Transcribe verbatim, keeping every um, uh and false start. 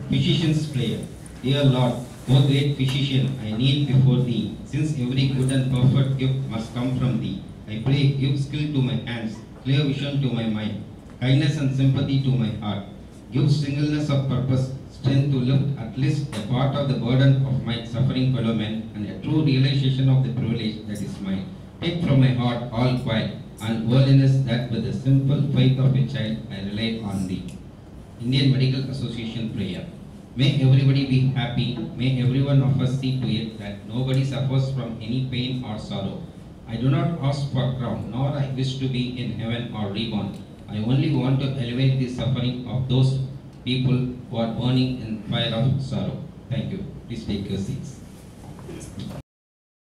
Physician's prayer. Dear Lord, O great physician, I kneel before thee, since every good and perfect gift must come from thee. I pray, give skill to my hands, clear vision to my mind, kindness and sympathy to my heart. Give singleness of purpose, strength to lift at least a part of the burden of my suffering fellow men, and a true realization of the privilege that is mine. Take from my heart all quiet and worldliness, that with the simple faith of a child I rely on thee. Indian Medical Association prayer. May everybody be happy. May every one of us see to it that nobody suffers from any pain or sorrow. I do not ask for crown, nor I wish to be in heaven or reborn. I only want to elevate the suffering of those people who are burning in fire of sorrow. Thank you. Please take your seats.